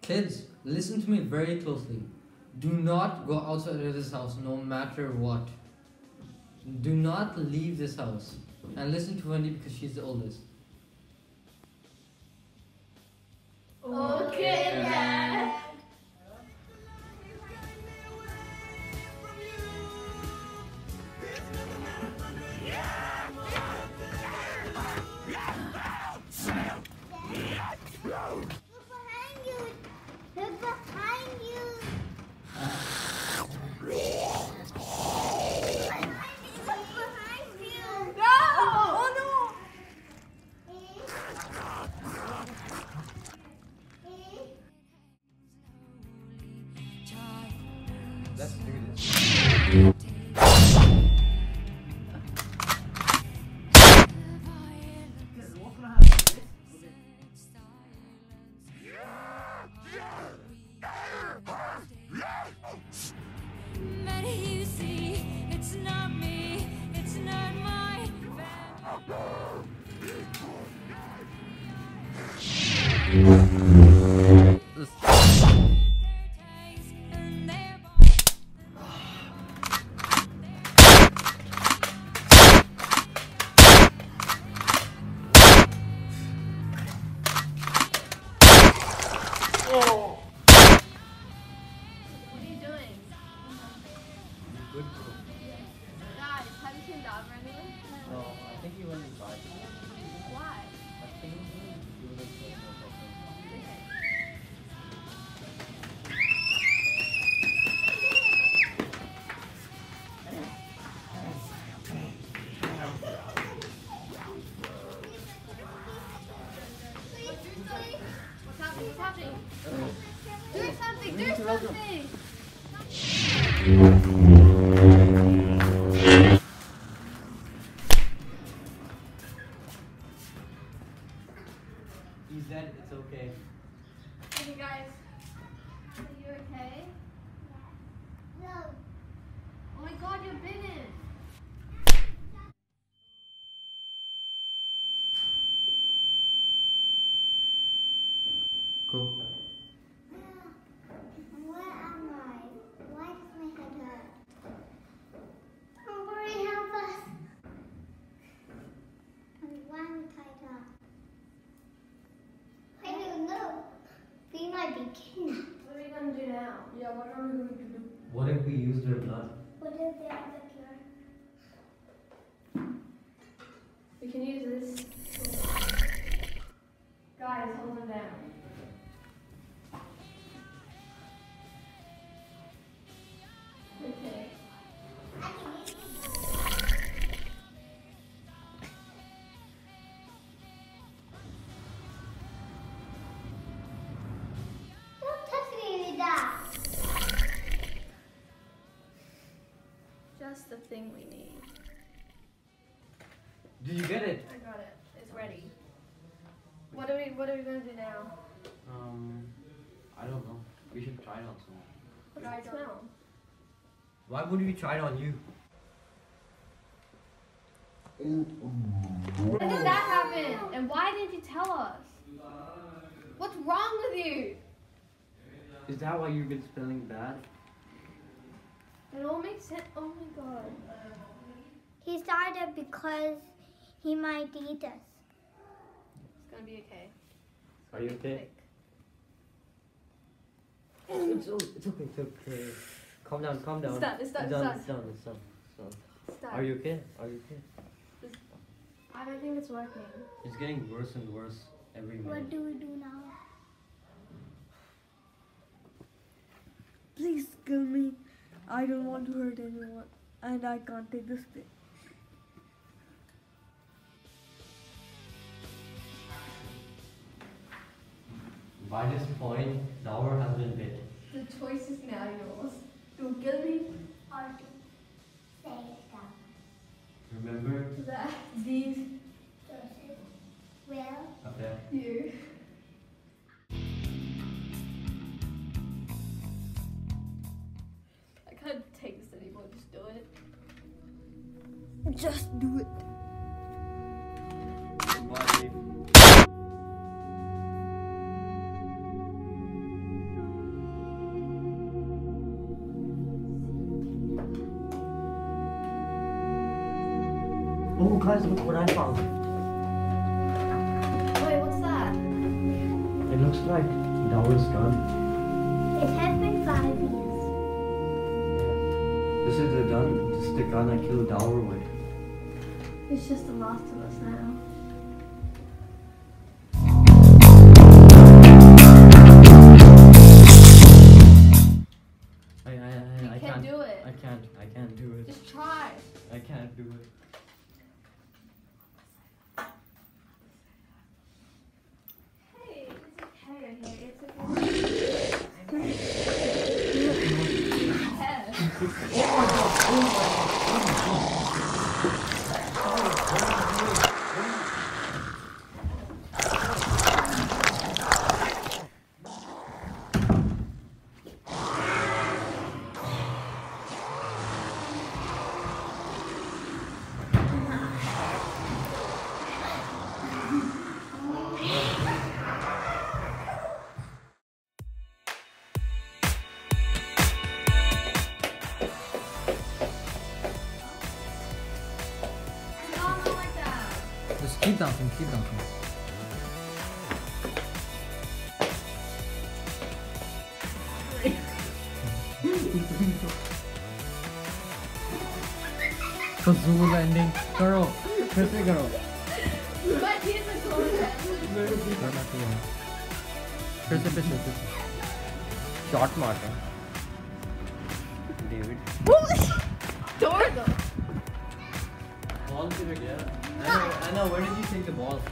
Kids, listen to me very closely. Do not go outside of this house no matter what. Do not leave this house. And listen to Wendy because she's the oldest. Okay, Dad. Look behind you! Look behind you! Look behind you! No! Oh no! Let's do this. You see, it's not me, it's not my What are you doing? Good. Guys, have you seen Dog running? No, I think he went inside. Why? I think he was inside or something. What's happening? What's happening? Do something! Do something! He said it's okay. Okay, guys. Are you okay? No. Oh my god, you're bitten! Cool. Where am I? Why does my head hurt? Somebody help us! And why am I tied up? I don't know. We might be kidnapped. What are we gonna do now? Yeah, what are we going to do? What if we use their blood? What if they are the cure? We can use this. Guys, hold them down. Okay. I can use it. Don't touch me with that. Just the thing we need. Did you get it? I got it. It's ready. What are we gonna do now? I don't know. We should try it on someone. What does it smell? Why would we try it on you? When did that happen? And why didn't you tell us? What's wrong with you? Is that why you've been smelling bad? It all makes sense. Oh my god. He started because he might eat us. It's gonna be okay. Are you okay? Thick. It's okay, it's okay. Calm down, calm down. It's done, it's done, It's it's done, done. it's done, it's done, it's done. Stop. Are you okay? Are you okay? I don't think it's working. It's getting worse and worse every minute. What do we do now? Please kill me. I don't want to hurt anyone. And I can't take this pain. By this point, Dower has been bit. The choice is now yours. To kill me Or to save them? Remember? that these Joseph will Up there. you. I can't take this anymore. Just do it. Just do it. Bye. Oh guys, look what I found. Wait, what's that? It looks like Dower's gun. It has been 5 years. This is the gun. This is the gun I killed Dower with. It's just the last of us now. I can't do it. I can't do it. Just try. I can't do it. Hey, it's okay. It's okay. Just keep dancing, keep dancing. Kazoo landing. Karo. फिर से करो. But he's a करना चाहिए. फिर से. Shot मारते हैं. David. door though. Ball to it, yeah. Anna, where did you take the ball?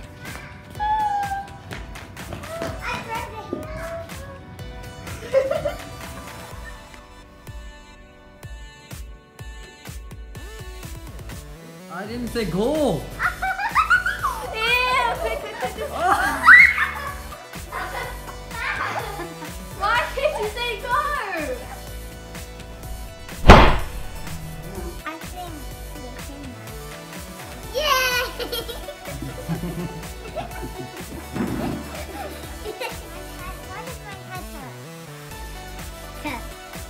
I didn't say go. Why did you say go? I think Yay! What is my head hurt?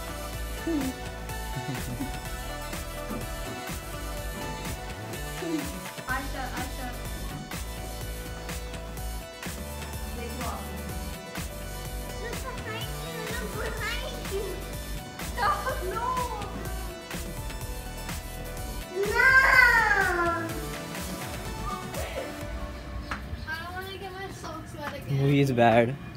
Aisha. Big wall. Look behind you! Look behind you! No! No! I don't want to get my socks wet again. Movie is bad.